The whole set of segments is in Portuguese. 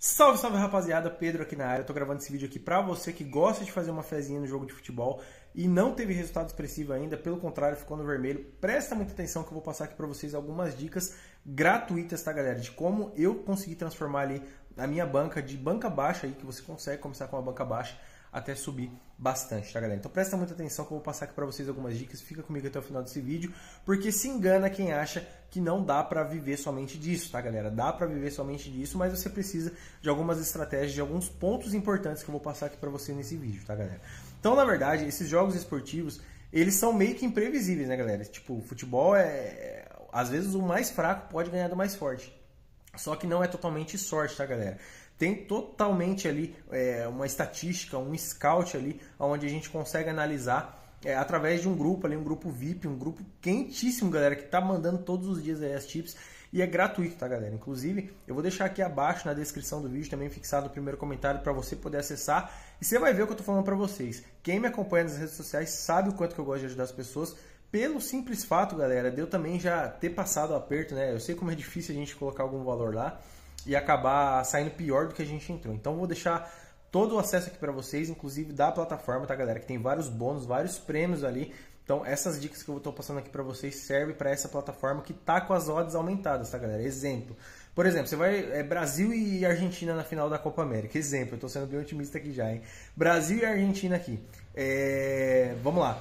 Salve, salve rapaziada, Pedro aqui na área. Eu tô gravando esse vídeo aqui pra você que gosta de fazer uma fezinha no jogo de futebol e não teve resultado expressivo ainda, pelo contrário, ficou no vermelho. Presta muita atenção que eu vou passar aqui pra vocês algumas dicas gratuitas, tá galera? De como eu consegui transformar ali a minha banca de banca baixa aí, que você consegue começar com uma banca baixa até subir bastante, tá galera? Então presta muita atenção que eu vou passar aqui pra vocês algumas dicas, fica comigo até o final desse vídeo, porque se engana quem acha que não dá pra viver somente disso, tá galera? Dá pra viver somente disso, mas você precisa de algumas estratégias, de alguns pontos importantes que eu vou passar aqui pra você nesse vídeo, tá galera? Então, na verdade, esses jogos esportivos, eles são meio que imprevisíveis, né galera? Tipo, o futebol às vezes o mais fraco pode ganhar do mais forte. Só que não é totalmente sorte, tá galera? Tem totalmente ali uma estatística, um scout ali, onde a gente consegue analisar através de um grupo ali, um grupo VIP, um grupo quentíssimo, galera, que tá mandando todos os dias aí as tips e é gratuito, tá galera? Inclusive, eu vou deixar aqui abaixo na descrição do vídeo, também fixado no primeiro comentário para você poder acessar e você vai ver o que eu tô falando para vocês. Quem me acompanha nas redes sociais sabe o quanto que eu gosto de ajudar as pessoas, pelo simples fato, galera, de eu também já ter passado o aperto, né? Eu sei como é difícil a gente colocar algum valor lá e acabar saindo pior do que a gente entrou. Então vou deixar todo o acesso aqui para vocês, inclusive da plataforma, tá galera? Que tem vários bônus, vários prêmios ali. Então essas dicas que eu estou passando aqui para vocês servem para essa plataforma que tá com as odds aumentadas, tá galera? Exemplo. Por exemplo, você vai Brasil e Argentina na final da Copa América. Exemplo, eu estou sendo bem otimista aqui já, hein? Brasil e Argentina aqui. Vamos lá.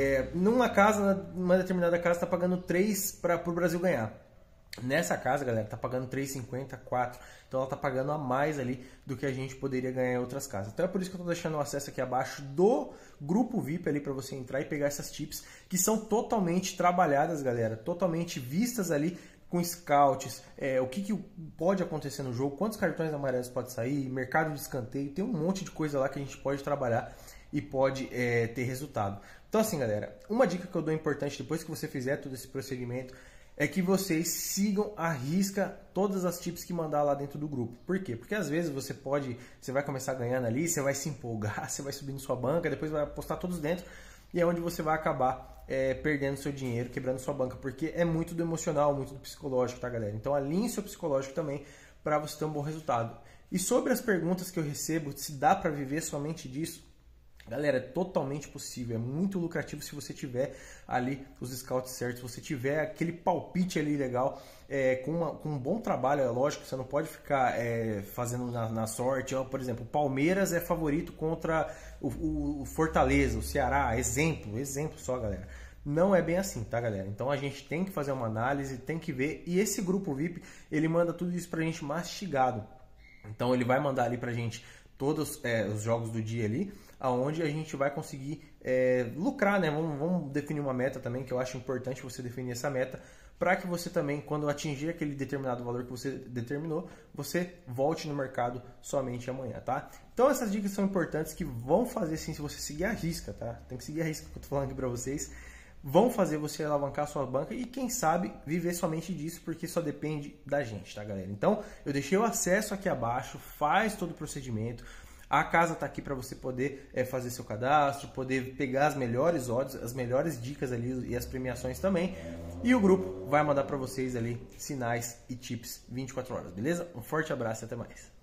Numa determinada casa está pagando 3 para o Brasil ganhar. Nessa casa, galera, tá pagando 3,50, 4. Então ela tá pagando a mais ali do que a gente poderia ganhar em outras casas. Então é por isso que eu tô deixando o acesso aqui abaixo do grupo VIP ali para você entrar e pegar essas tips que são totalmente trabalhadas, galera, totalmente vistas ali com scouts, o que pode acontecer no jogo, quantos cartões amarelos pode sair, mercado de escanteio, tem um monte de coisa lá que a gente pode trabalhar e pode ter resultado. Então assim, galera, uma dica que eu dou importante depois que você fizer todo esse procedimento é que vocês sigam à risca todas as tips que mandar lá dentro do grupo. Por quê? Porque às vezes você vai começar ganhando ali, você vai se empolgar, você vai subindo sua banca, depois vai apostar todos dentro e é onde você vai acabar perdendo seu dinheiro, quebrando sua banca, porque é muito do emocional, muito do psicológico, tá galera? Então alinhe seu psicológico também para você ter um bom resultado. E sobre as perguntas que eu recebo, se dá para viver somente disso, galera, é totalmente possível, é muito lucrativo se você tiver ali os scouts certos, se você tiver aquele palpite ali legal, com um bom trabalho, é lógico, você não pode ficar fazendo na sorte. Por exemplo, o Palmeiras é favorito contra o Fortaleza, o Ceará, exemplo só, galera. Não é bem assim, tá galera? Então a gente tem que fazer uma análise, tem que ver, e esse grupo VIP, ele manda tudo isso pra gente mastigado. Então ele vai mandar ali pra gente todos os jogos do dia ali, aonde a gente vai conseguir lucrar, né? Vamos definir uma meta também, que eu acho importante você definir essa meta, para que você também, quando atingir aquele determinado valor que você determinou, você volte no mercado somente amanhã, tá? Então essas dicas são importantes que vão fazer sim, se você seguir a risca, tá? Tem que seguir a risca que eu tô falando aqui para vocês. Vão fazer você alavancar a sua banca e, quem sabe, viver somente disso, porque só depende da gente, tá, galera? Então, eu deixei o acesso aqui abaixo, faz todo o procedimento. A casa tá aqui para você poder fazer seu cadastro, poder pegar as melhores odds, as melhores dicas ali e as premiações também. E o grupo vai mandar para vocês ali sinais e tips 24 horas, beleza? Um forte abraço e até mais.